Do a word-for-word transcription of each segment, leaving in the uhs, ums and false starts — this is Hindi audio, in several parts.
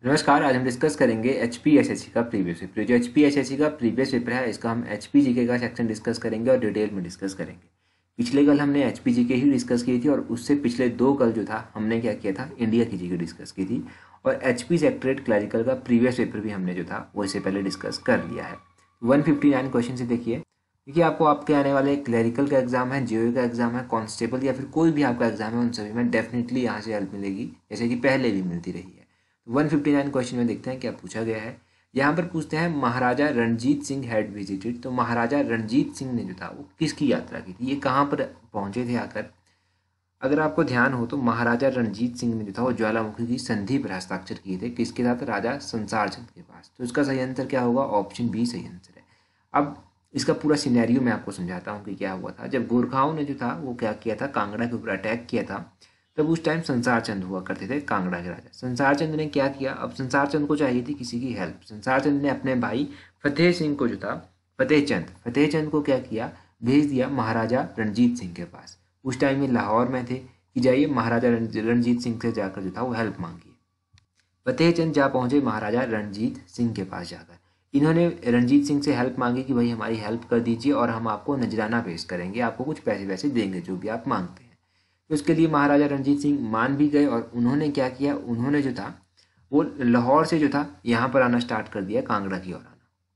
नमस्कार। आज हम डिस्कस करेंगे H P S S C का प्रीवियस पेपर। जो H P S S C का प्रीवियस पेपर है इसका हम एच पी जी के का सेक्शन डिस्कस करेंगे और डिटेल में डिस्कस करेंगे। पिछले कल हमने एच पी जी के ही डिस्कस की थी और उससे पिछले दो कल जो था हमने क्या किया था, इंडिया की जी के डिस्कस की थी। और एच पी सेक्रेट क्लरिकल का प्रीवियस पेपर भी हमने जो था वो इससे पहले डिस्कस कर लिया है। वन फिफ्टी नाइन क्वेश्चन से देखिए, देखिए आपको आपके आने वाले क्लरिकल का एग्जाम है, जीओ का एग्जाम है, कांस्टेबल या फिर कोई भी आपका एग्जाम है, उन सभी में डेफिनेटली यहाँ से हेल्प मिलेगी, जैसे कि पहले भी मिलती रही है। वन फिफ्टी नाइन क्वेश्चन में देखते हैं क्या पूछा गया है। यहाँ पर पूछते हैं महाराजा रणजीत सिंह हैड विजिटेड। तो महाराजा रणजीत सिंह ने जो था वो किसकी यात्रा की थी, ये कहाँ पर पहुंचे थे आकर। अगर आपको ध्यान हो तो महाराजा रणजीत सिंह ने जो था वो ज्वालामुखी की संधि पर हस्ताक्षर किए थे, किसके साथ, राजा संसार चंद के पास। तो इसका सही आंसर क्या होगा, ऑप्शन बी सही आंसर है। अब इसका पूरा सिनेरियो मैं आपको समझाता हूँ कि क्या हुआ था। जब गोरखाओं ने जो था वो क्या किया था, कांगड़ा के ऊपर अटैक किया था, तब उस टाइम संसार चंद हुआ करते थे कांगड़ा के राजा। संसार चंद ने क्या किया, अब संसार चंद को चाहिए थी किसी की हेल्प। संसार चंद ने अपने भाई फतेह सिंह को जो था, फतेह चंद फतेह चंद को क्या किया, भेज दिया महाराजा रणजीत सिंह के पास। उस टाइम में लाहौर में थे कि जाइए महाराजा रणजीत सिंह से जाकर जो था वो हेल्प मांगिए। फतेह चंद जा पहुंचे महाराजा रणजीत सिंह के पास जाकर। इन्होंने रणजीत सिंह से हेल्प मांगी कि भाई हमारी हेल्प कर दीजिए और हम आपको नजराना पेश करेंगे, आपको कुछ पैसे वैसे देंगे जो भी आप मांगते हैं। तो इसके लिए महाराजा रणजीत सिंह मान भी गए और उन्होंने क्या किया, उन्होंने जो था वो लाहौर से जो था यहाँ पर आना स्टार्ट कर दिया, कांगड़ा की ओर आना।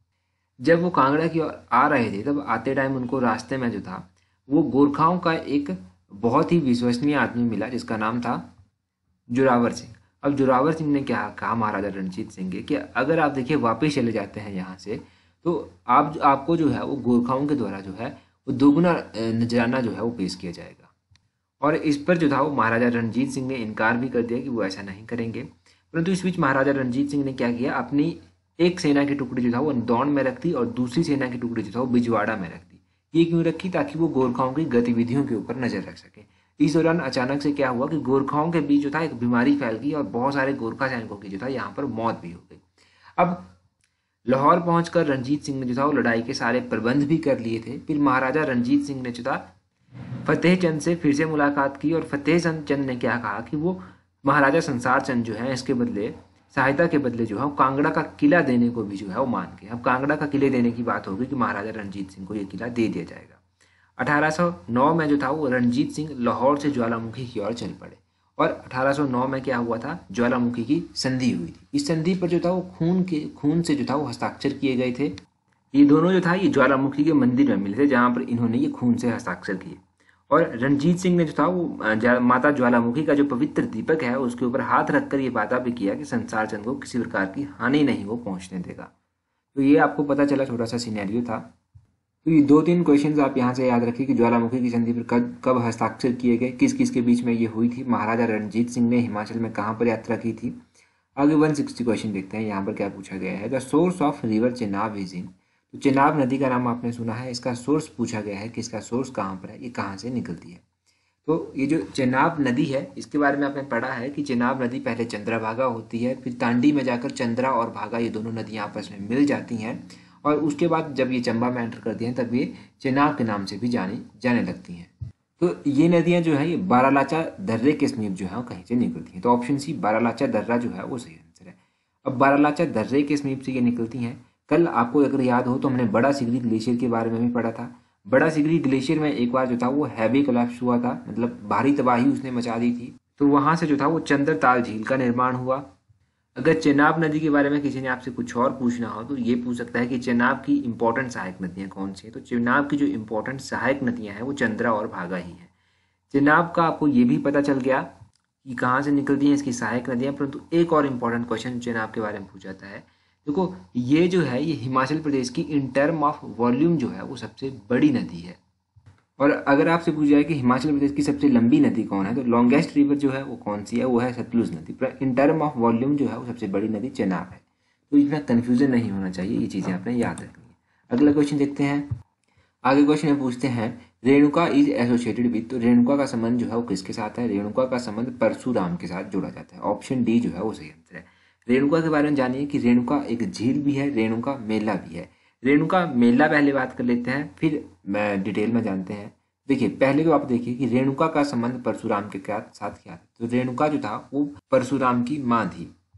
जब वो कांगड़ा की ओर आ रहे थे तब आते टाइम उनको रास्ते में जो था वो गोरखाओं का एक बहुत ही विश्वसनीय आदमी मिला जिसका नाम था जोरावर सिंह। अब जोरावर सिंह ने क्या कहा महाराजा रणजीत सिंह के कि अगर आप देखिए वापस चले जाते हैं यहाँ से तो आप आपको जो है वो गोरखाओं के द्वारा जो है वो दोगुना नजराना जो है वो पेश किया जाएगा। और इस पर जो था वो महाराजा रणजीत सिंह ने इनकार भी कर दिया कि वो ऐसा नहीं करेंगे। परंतु इस बीच महाराजा रणजीत सिंह ने क्या किया, अपनी एक सेना की टुकड़ी जो था वो इंदौर में रख दी और दूसरी सेना की टुकड़ी जो था वो बिजवाड़ा में रख दी। ये क्यों रखी, ताकि वो गोरखाओं की गतिविधियों के ऊपर नजर रख सके। इस दौरान अचानक से क्या हुआ कि गोरखाओं के बीच जो था एक बीमारी फैल गई और बहुत सारे गोरखा सैनिकों की जो था यहाँ पर मौत भी हो गई। अब लाहौर पहुंचकर रणजीत सिंह ने जो था वो लड़ाई के सारे प्रबंध भी कर लिए थे। फिर महाराजा रणजीत सिंह ने जो था फतेह चंद से फिर से मुलाकात की और फतेह चंद ने क्या कहा कि वो महाराजा संसार चंद जो है इसके बदले, सहायता के बदले जो है वो कांगड़ा का किला देने को भी जो है वो मान के, अब कांगड़ा का किले देने की बात होगी कि महाराजा रणजीत सिंह को ये किला दे दिया जाएगा। अठारह सौ नौ में जो था वो रणजीत सिंह लाहौर से ज्वालामुखी की ओर चल पड़े और अठारह सौ नौ में क्या हुआ था, ज्वालामुखी की संधि हुई थी। इस संधि पर जो था वो खून के खून से जो था वो हस्ताक्षर किए गए थे। ये दोनों जो था ये ज्वालामुखी के मंदिर में मिले थे जहां पर इन्होंने ये खून से हस्ताक्षर किए। और रणजीत सिंह ने जो था वो माता ज्वालामुखी का जो पवित्र दीपक है उसके ऊपर हाथ रखकर ये वादा भी किया कि संसार चंद को किसी प्रकार की हानि नहीं वो पहुंचने देगा। तो ये आपको पता चला, छोटा सा सिनेरियो था। तो ये दो तीन क्वेश्चंस आप यहाँ से याद रखिए कि ज्वालामुखी की संधि पर कब कब हस्ताक्षर किए गए, किस किस के बीच में ये हुई थी, महाराजा रणजीत सिंह ने हिमाचल में कहाँ पर यात्रा की थी। आगे वन सिक्सटी क्वेश्चन देखते हैं, यहाँ पर क्या पूछा गया है। The source of river Chenab is in. तो चेनाब नदी का नाम आपने सुना है, इसका सोर्स पूछा गया है कि इसका सोर्स कहाँ पर है, ये कहाँ से निकलती है। तो ये जो चेनाब नदी है इसके बारे में आपने पढ़ा है कि चेनाब नदी पहले चंद्रभागा होती है, फिर तांडी में जाकर चंद्रा और भागा ये दोनों नदियाँ आपस में मिल जाती हैं और उसके बाद जब ये चंबा में एंटर करती हैं तब ये चेनाब के नाम से भी जानी जाने लगती हैं। तो ये नदियाँ जो है ये बारालाचा दर्रे के समीप जो है कहीं से निकलती हैं। तो ऑप्शन सी बारालाचा दर्रा जो है वो सही आंसर है। अब बारालाचा दर्रे के समीप से ये निकलती हैं। कल आपको अगर याद हो तो हमने बड़ा सिगरी ग्लेशियर के बारे में भी पढ़ा था। बड़ा सिगरी ग्लेशियर में एक बार जो था वो हैवी कोलैप्स हुआ था, मतलब भारी तबाही उसने मचा दी थी। तो वहां से जो था वो चंद्रताल झील का निर्माण हुआ। अगर चेनाब नदी के बारे में किसी ने आपसे कुछ और पूछना हो तो ये पूछ सकता है कि चेनाब की इंपॉर्टेंट सहायक नदियां कौन सी हैं। तो चेनाब की जो इंपॉर्टेंट सहायक नदियां हैं वो चंद्रा और भागा ही है। चेनाब का आपको ये भी पता चल गया कि कहाँ से निकलती हैं इसकी सहायक नदियां। परंतु एक और इम्पोर्टेंट क्वेश्चन चेनाब के बारे में पूछा जाता है। देखो ये जो है ये हिमाचल प्रदेश की इन टर्म ऑफ वॉल्यूम जो है वो सबसे बड़ी नदी है। और अगर आपसे पूछा जाए कि हिमाचल प्रदेश की सबसे लंबी नदी कौन है तो लॉन्गेस्ट रिवर जो है वो कौन सी है, वो है सतलुज नदी। पर इन टर्म ऑफ वॉल्यूम जो है वो सबसे बड़ी नदी चेनाब है। तो इसमें कंफ्यूजन नहीं होना चाहिए, ये चीज़ें आपने याद रखनी है। अगला क्वेश्चन देखते हैं। आगे क्वेश्चन में पूछते हैं रेणुका इज एसोसिएटेड विद। तो रेणुका का संबंध जो है वो किसके साथ है, रेणुका का संबंध परशुराम के साथ जोड़ा जाता है। ऑप्शन डी जो है वो सही आंसर है। रेणुका के बारे में जानिए कि रेणुका एक झील भी है, रेणुका मेला भी है। रेणुका मेला पहले बात कर लेते हैं, फिर मैं डिटेल में जानते हैं। देखिए पहले तो आप देखिए कि रेणुका का संबंध परशुराम के साथ क्या था। तो रेणुका जो था वो परशुराम की माँ थी।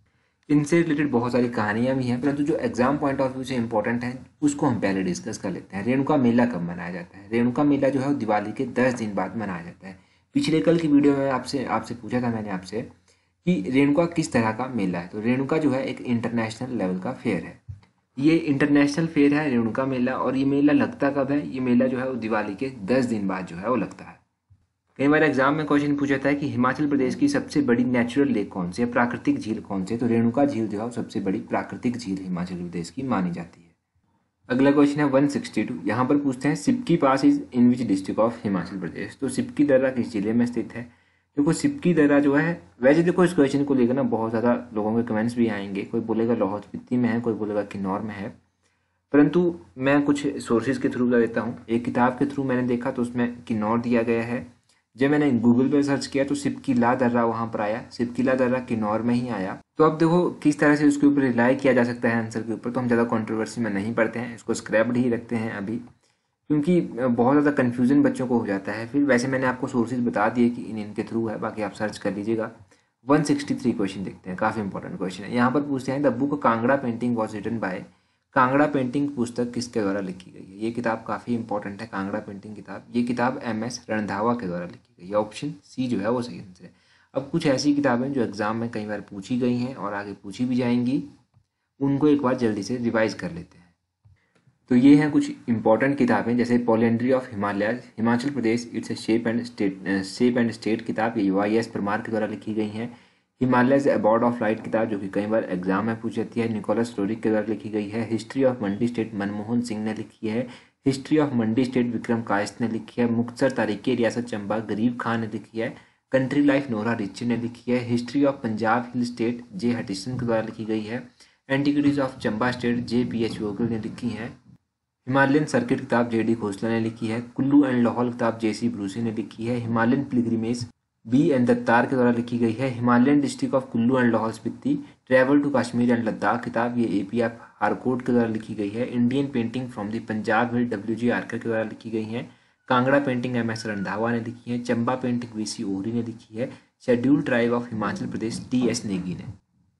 इनसे रिलेटेड बहुत सारी कहानियां भी हैं, परंतु जो एग्जाम पॉइंट ऑफ व्यू से इंपॉर्टेंट है उसको हम पहले डिस्कस कर लेते हैं। रेणुका मेला कब मनाया जाता है? रेणुका मेला जो है वो दिवाली के दस दिन बाद मनाया जाता है। पिछले कल की वीडियो में आपसे आपसे पूछा था मैंने आपसे कि रेणुका किस तरह का मेला है। तो रेणुका जो है एक इंटरनेशनल लेवल का फेयर है। ये इंटरनेशनल फेयर है रेणुका मेला, और ये मेला लगता कब है? ये मेला जो है वो दिवाली के दस दिन बाद जो है वो लगता है। कई बार एग्जाम में क्वेश्चन पूछा था कि हिमाचल प्रदेश की सबसे बड़ी नेचुरल लेक कौन सी है, प्राकृतिक झील कौन सी है? तो रेणुका झील जो है सबसे बड़ी प्राकृतिक झील हिमाचल प्रदेश की मानी जाती है। अगला क्वेश्चन है वन सिक्सटी टू। यहाँ पर पूछते हैं Shipki pass is in which district of Himachal Pradesh. तो सिपकी दर्रा किस जिले में स्थित है? देखो सिपकी दर्रा जो है, वैसे देखो इस क्वेश्चन को लेकर ना बहुत ज़्यादा लोगों के कमेंट्स भी आएंगे। कोई बोलेगा लाहौल स्पीति में है, कोई बोलेगा किन्नौर में है, परंतु मैं कुछ सोर्सेज के थ्रू बता देता हूँ। एक किताब के थ्रू मैंने देखा तो उसमें किन्नौर दिया गया है। जब मैंने गूगल पे सर्च किया तो सिपकीला दर्रा वहाँ पर आया, सिपकीला दर्रा किन्नौर में ही आया। तो अब देखो किस तरह से उसके ऊपर रिलाई किया जा सकता है आंसर के ऊपर, तो हम ज़्यादा कंट्रोवर्सी में नहीं पढ़ते हैं, इसको स्क्रैप्ड ही रखते हैं अभी, क्योंकि बहुत ज़्यादा कन्फ्यूजन बच्चों को हो जाता है। फिर वैसे मैंने आपको सोर्सेज बता दिए कि इन इनके थ्रू है, बाकी आप सर्च कर लीजिएगा। वन सिक्सटी थ्री क्वेश्चन देखते हैं, काफ़ी इंपॉर्टेंट क्वेश्चन है। यहाँ पर पूछते हैं the book Kangra painting was written by. Kangra painting पुस्तक किसके द्वारा लिखी गई है? ये किताब काफ़ी इंपॉर्टेंट है, कांगड़ा पेंटिंग किताब। ये किताब एम एस रंधावा के द्वारा लिखी गई है। ऑप्शन सी जो है वो सही आंसर है। अब कुछ ऐसी किताबें जो एग्जाम में कई बार पूछी गई हैं और आगे पूछी भी जाएंगी, उनको एक बार जल्दी से रिवाइज कर लेते हैं। तो ये हैं कुछ इंपॉर्टेंट किताबें, जैसे polyandry of Himalaya, Himachal Pradesh it's a shape and state shape and state किताब, ये वाई एस परमार के द्वारा लिखी गई हैं। हिमालयज अबाउट ऑफ लाइट किताब जो कि कई बार एग्जाम में पूछ जाती है, निकोलस रोरिक के द्वारा लिखी गई है। History of Mandi state Manmohan Singh ने लिखी है। History of Mandi state Vikram Kayastha ने लिखी है। मुक्तसर तारीखी रियासत चंबा गरीब खान ने लिखी है। कंट्री लाइफ नोरा रिची ने लिखी है। History of Punjab hill state J Hutchison के द्वारा लिखी गई है। Antiquities of Chamba state J P H Vogel ने लिखी है। हिमालयन सर्किट किताब जे डी खोसला ने लिखी है। कुल्लू एंड लाहौल किताब जे सी ब्रूसी ने लिखी है। Himalayan pilgrimage B N Dattar के द्वारा लिखी गई है। Himalayan district of Kullu and Lahaul Spiti travel to Kashmir and Ladakh किताब, ये ए पी एफ हारकोट के द्वारा लिखी गई है। Indian painting from the Punjab hill W G Archer के द्वारा लिखी गई है। Kangra painting M S Randhawa ने लिखी है। Chamba painting V C Ohri ने लिखी है। Scheduled tribe of Himachal Pradesh T S Negi ने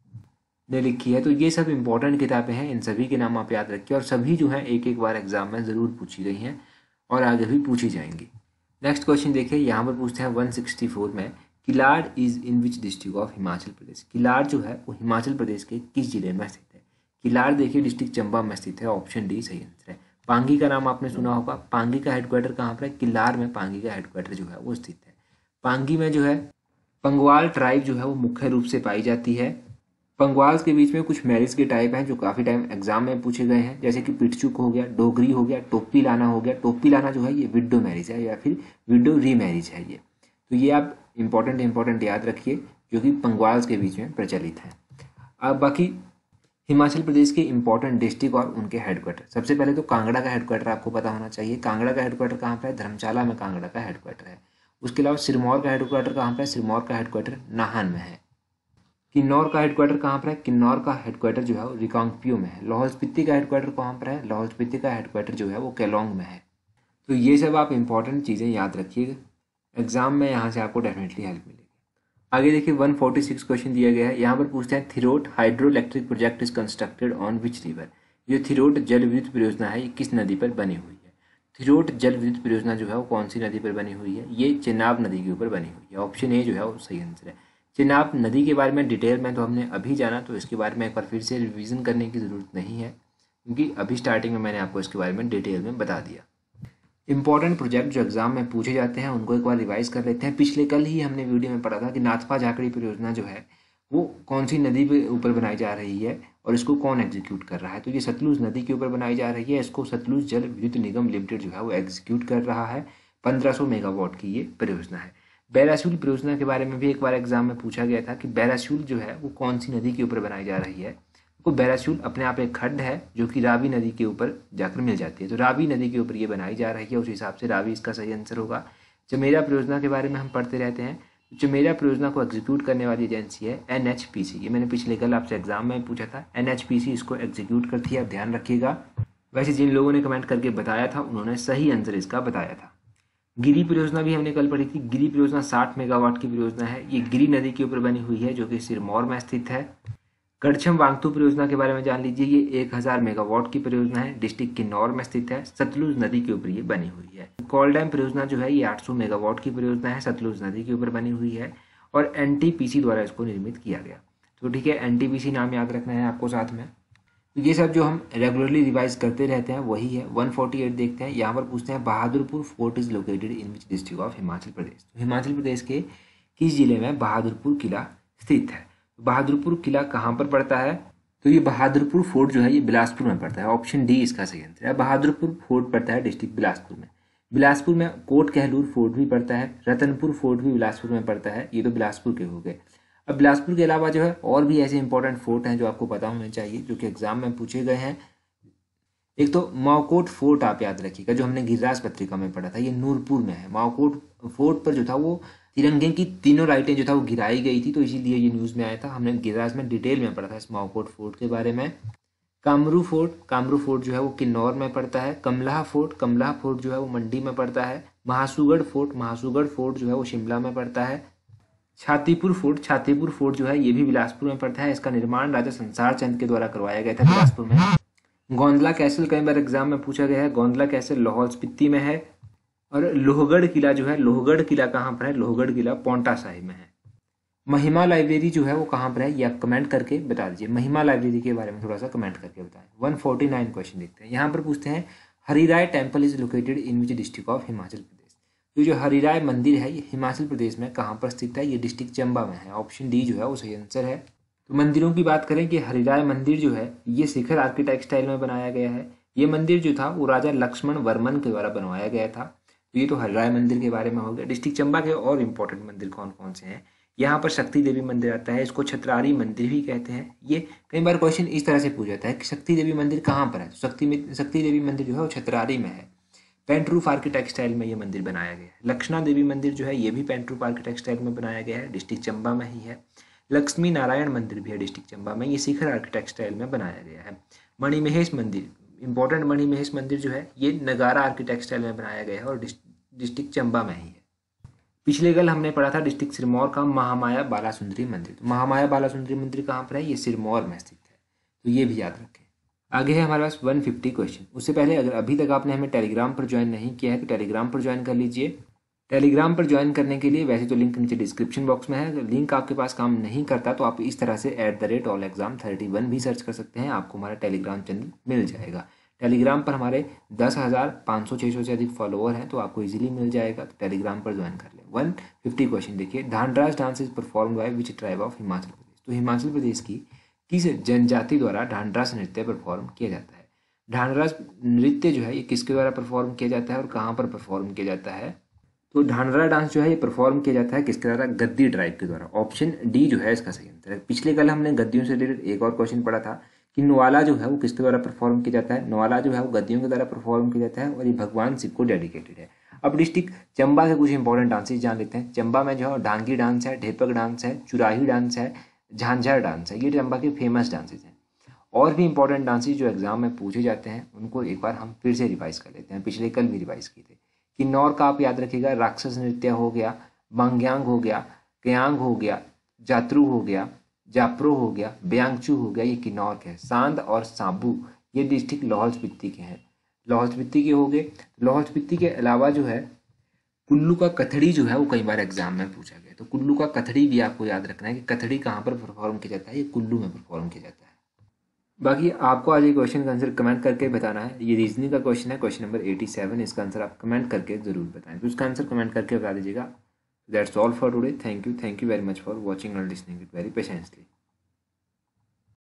ने लिखी है। तो ये सब इंपॉर्टेंट किताबें हैं, इन सभी के नाम आप याद रखिए, और सभी जो है एक एक बार एग्जाम में ज़रूर पूछी गई हैं और आगे भी पूछी जाएंगी। नेक्स्ट क्वेश्चन देखिए, यहाँ पर पूछते हैं वन सिक्सटी फोर में, Kilar is in which district of Himachal Pradesh. Kilar जो है वो हिमाचल प्रदेश के किस जिले में स्थित है? किलाड़ देखिए डिस्ट्रिक्ट चंबा में स्थित है। ऑप्शन डी सही आंसर है। पांगी का नाम आपने सुना होगा। पांगी का हेडक्वार्टर कहाँ पर है? किलाड़ में पांगी का हेडक्वार्टर जो है वो स्थित है। पांगी में जो है पंगवाल ट्राइब जो है वो मुख्य रूप से पाई जाती है। पंगवाल्स के बीच में कुछ मैरिज के टाइप हैं जो काफ़ी टाइम एग्जाम में पूछे गए हैं, जैसे कि पिटचुक हो गया, डोगरी हो गया, टोपी लाना हो गया। टोपी लाना जो है ये विडो मैरिज है या फिर विडो री मैरिज है ये। तो ये आप इंपॉर्टेंट इंपॉर्टेंट याद रखिए जो कि पंगवाल्स के बीच में प्रचलित है। अब बाकी हिमाचल प्रदेश के इंपॉर्टेंट डिस्ट्रिक्ट और उनके हेडक्वार्टर। सबसे पहले तो कांगड़ा का हेडक्वार्टर आपको पता होना चाहिए। कांगड़ा का हेडक्वार्टर कहाँ पर है? धर्मशाला में कांगड़ा का हेडक्वार्टर है। उसके अलावा सिरमौर का हेडक्वार्टर कहाँ पर है? सिरमौर का हेडक्वार्टर नाहन में है। किन्नौर का हेडक्वार्टर कहाँ पर है? किन्नौर का हेडक्वार्टर जो है वो रिकांगपियो में है। लाहौल स्पीति का हेडक्वार्टर कहाँ पर है? लाहौल स्पीति का हेडक्वार्टर जो है वो केलोंग में है। तो ये सब आप इंपॉर्टेंट चीज़ें याद रखिएगा, एग्जाम में यहाँ से आपको डेफिनेटली हेल्प मिलेगी। आगे देखिए वन फोर्टी सिक्स क्वेश्चन दिया गया है। यहाँ पर पूछते हैं Thirot hydro electric project is constructed on which river. ये थिरोट जल विद्युत परियोजना है, ये किस नदी पर बनी हुई है? थिरोट जल विद्युत परियोजना जो है वो कौन सी नदी पर बनी हुई है? ये चेनाब नदी के ऊपर बनी हुई है। ऑप्शन ए जो है वो सही आंसर है। चेनाब नदी के बारे में डिटेल में तो हमने अभी जाना, तो इसके बारे में एक बार फिर से रिवीजन करने की ज़रूरत नहीं है, क्योंकि अभी स्टार्टिंग में मैंने आपको इसके बारे में डिटेल में बता दिया। इंपॉर्टेंट प्रोजेक्ट जो एग्जाम में पूछे जाते हैं उनको एक बार रिवाइज कर लेते हैं। पिछले कल ही हमने वीडियो में पढ़ा था कि नाथपा झाकड़ी परियोजना जो है वो कौन सी नदी के ऊपर बनाई जा रही है और इसको कौन एग्जीक्यूट कर रहा है। तो ये सतलुज नदी के ऊपर बनाई जा रही है। इसको सतलुज जल विद्युत निगम लिमिटेड जो है वो एग्जीक्यूट कर रहा है। पंद्रह सौ मेगावाट की ये परियोजना है। बैरासूल परियोजना के बारे में भी एक बार एग्जाम में पूछा गया था कि बैरासूल जो है वो कौन सी नदी के ऊपर बनाई जा रही है। तो बैरासूल अपने आप एक खड्ड है जो कि रावी नदी के ऊपर जाकर मिल जाती है। तो रावी नदी के ऊपर ये बनाई जा रही है, उस हिसाब से रावी इसका सही आंसर होगा। चमेरा परियोजना के बारे में हम पढ़ते रहते हैं। चमेरा परियोजना को एग्जीक्यूट करने वाली एजेंसी है एन एच पी सी। ये मैंने पिछले कल आपसे एग्जाम में पूछा था। एन एच पी सी इसको एग्जीक्यूट करती है, आप ध्यान रखिएगा। वैसे जिन लोगों ने कमेंट करके बताया था उन्होंने सही आंसर इसका बताया था। गिरी परियोजना भी हमने कल पढ़ी थी। गिरी परियोजना साठ मेगावाट की परियोजना है। ये गिरी नदी के ऊपर बनी हुई है जो कि सिरमौर में स्थित है। करछम वांगतू परियोजना के बारे में जान लीजिए। ये एक हज़ार मेगावाट की परियोजना है, डिस्ट्रिक्ट किन्नौर में स्थित है, सतलुज नदी के ऊपर ये बनी हुई है। कॉल डैम परियोजना जो है ये आठ सौ मेगावाट की परियोजना है, सतलुज नदी के ऊपर बनी हुई है और एनटीपीसी द्वारा इसको निर्मित किया गया। तो ठीक है, एनटीपीसी नाम याद रखना है आपको साथ में। तो ये सब जो हम रेगुलरली रिवाइज करते रहते हैं वही है। एक सौ अड़तालीस देखते हैं, यहाँ पर पूछते हैं Bahadurpur fort is located in which district of Himachal Pradesh. तो हिमाचल प्रदेश के किस जिले में बहादुरपुर किला स्थित है? बहादुरपुर किला कहाँ पर पड़ता है? तो ये बहादुरपुर फोर्ट जो है ये बिलासपुर में पड़ता है। ऑप्शन डी इसका सही आंसर है। बहादुरपुर फोर्ट पड़ता है डिस्ट्रिक्ट बिलासपुर में। बिलासपुर में कोट कहलूर फोर्ट भी पड़ता है, रतनपुर फोर्ट भी बिलासपुर में पड़ता है। ये तो बिलासपुर के हो गए। अब बिलासपुर के अलावा जो है और भी ऐसे इंपॉर्टेंट फोर्ट हैं जो आपको पता होने चाहिए, जो कि एग्जाम में पूछे गए हैं। एक तो माओकोट फोर्ट आप याद रखिएगा, जो हमने गिरिराज पत्रिका में पढ़ा था, ये नूरपुर में है। माओकोट फोर्ट पर जो था वो तिरंगे की तीनों लाइटें जो था वो गिराई गई थी, तो इसीलिए ये न्यूज़ में आया था। हमने गिरिराज में डिटेल में पढ़ा था इस माओकोट फोर्ट के बारे में। कामरू फोर्ट, कामरू फोर्ट जो है वो किन्नौर में पड़ता है। कमलाह फोर्ट, कमलाह फोर्ट जो है वो मंडी में पड़ता है। महासूगढ़ फोर्ट, महासूगढ़ फोर्ट जो है वो शिमला में पड़ता है। छातीपुर फोर्ट, छातीपुर फोर्ट जो है ये भी बिलासपुर में पड़ता है। इसका निर्माण राजा संसार चंद के द्वारा करवाया गया था बिलासपुर में। गोंदला कैसल कई बार एग्जाम में पूछा गया है। गोंदला कैसल लाहौल स्पीति में है। और लोहगढ़ किला जो है, लोहगढ़ किला कहाँ पर है? लोहगढ़ किला पांवटा साहिब में है। महिमा लाइब्रेरी जो है वो कहाँ पर है ये आप कमेंट करके बता दीजिए। महिमा लाइब्रेरी के बारे में थोड़ा सा कमेंट करके बताएं। एक सौ उनचास क्वेश्चन देखते हैं। यहाँ पर पूछते हैं Harirai temple is located in which district of Himachal Pradesh. तो जो हरिराय मंदिर है ये हिमाचल प्रदेश में कहाँ पर स्थित है? ये डिस्ट्रिक्ट चंबा में है। ऑप्शन डी जो है वो सही आंसर है। तो मंदिरों की बात करें कि हरिराय मंदिर जो है ये शिखर आर्किटेक्ट स्टाइल में बनाया गया है। ये मंदिर जो था वो राजा लक्ष्मण वर्मन के द्वारा बनवाया गया था। तो ये तो हरिराय मंदिर के बारे में हो गया। डिस्ट्रिक्ट चंबा के और इम्पोर्टेंट मंदिर कौन कौन से हैं? यहाँ पर शक्ति देवी मंदिर आता है, इसको छत्रारी मंदिर भी कहते हैं। ये कई बार क्वेश्चन इस तरह से पूछ जाता है कि शक्ति देवी मंदिर कहाँ पर है? तो शक्ति शक्ति देवी मंदिर जो है वो छत्रारी में है। पेंट्रूफ आर्किटेक्ट स्टाइल में ये मंदिर बनाया गया है। लक्षणा देवी मंदिर जो है ये भी पेंट्रूफ आर्किटेक्ट स्टाइल में बनाया गया है, डिस्ट्रिक्ट चंबा में ही है। लक्ष्मी नारायण मंदिर भी है डिस्ट्रिक्ट चंबा में, ये शिखर आर्किटेक्ट स्टाइल में बनाया गया है। मणिमहेश मंदिर, इंपॉर्टेंट मणिमहेश मंदिर जो है ये नगारा आर्किटेक्ट स्टाइल में बनाया गया है और डिस्ट्रिक्ट चंबा में ही है। पिछले कल हमने पढ़ा था डिस्ट्रिक्ट सिरमौर का महामाया बालासुंदरी मंदिर। तो महामाया बालासुंदरी मंदिर कहाँ पर है? ये सिरमौर में स्थित है। तो ये भी याद रखें। आगे है हमारे पास एक सौ पचास क्वेश्चन। उससे पहले अगर अभी तक आपने हमें टेलीग्राम पर ज्वाइन नहीं किया है तो टेलीग्राम पर ज्वाइन कर लीजिए। टेलीग्राम पर ज्वाइन करने के लिए वैसे तो लिंक नीचे डिस्क्रिप्शन बॉक्स में है। अगर लिंक आपके पास काम नहीं करता तो आप इस तरह से at the rate all exam thirty one भी सर्च कर सकते हैं, आपको हमारा टेलीग्राम चैनल मिल जाएगा। टेलीग्राम पर हमारे दस हज़ार पाँच सौ छः सौ से अधिक फॉलोअर हैं, तो आपको इजीली मिल जाएगा। तो टेलीग्राम पर ज्वाइन कर लें। वन फिफ्टी क्वेश्चन देखिए। Dhanraj dance is perform by which tribe of Himachal Pradesh. तो हिमाचल प्रदेश की किस जनजाति द्वारा ढांडरास नृत्य परफॉर्म किया जाता है? ढांडरास नृत्य जो है ये किसके द्वारा परफॉर्म किया जाता है और कहाँ पर परफॉर्म किया जाता है? तो ढांडरा डांस जो है ये परफॉर्म किया जाता है किसके द्वारा? गद्दी ट्राइब के द्वारा। ऑप्शन डी जो है इसका सही आंसर है। पिछले कल हमने गद्दियों से रिलेटेड एक और क्वेश्चन पढ़ा था कि नवाला जो है वो किसके द्वारा परफॉर्म किया जाता है? नवाला जो है वो गद्दियों के द्वारा परफॉर्म किया जाता है और ये भगवान शिव को डेडिकेटेड है। अब डिस्ट्रिक्ट चंबा के कुछ इंपॉर्टेंट डांसेस जान लेते हैं। चंबा में जो है डांगी डांस है, ढेपक डांस है, चुराही डांस है, झांझर डांस है। ये चंबा के फेमस डांसेस हैं। और भी इंपॉर्टेंट डांसेस जो एग्जाम में पूछे जाते हैं उनको एक बार हम फिर से रिवाइज कर लेते हैं। पिछले कल भी रिवाइज किए थे। किन्नौर का आप याद रखिएगा, राक्षस नृत्य हो गया, बांग्यांग हो गया, कयांग हो गया, जातरू हो गया, जापरो हो गया, ब्यांगचू हो गया, ये किन्नौर के हैं। सांद और साबू ये डिस्ट्रिक्ट लाहौल स्पीति के हैं। लाहौल स्पीति के हो गए। लाहौल स्पीति के अलावा जो है कुल्लू का कथड़ी जो है वो कई बार एग्जाम में पूछा गया। तो कुल्लू का कथड़ी भी आपको याद रखना है कि कथड़ी कहाँ पर परफॉर्म किया जाता है? ये कुल्लू में परफॉर्म किया जाता है। बाकी आपको आज ये क्वेश्चन का आंसर कमेंट करके बताना है। ये रीजनिंग का क्वेश्चन है, क्वेश्चन नंबर सत्तासी। इसका आंसर आप कमेंट करके जरूर बताएं। तो उसका आंसर कमेंट करके बता दीजिएगा। That's all for today. Thank you thank you very much for watching and listening it very patiently.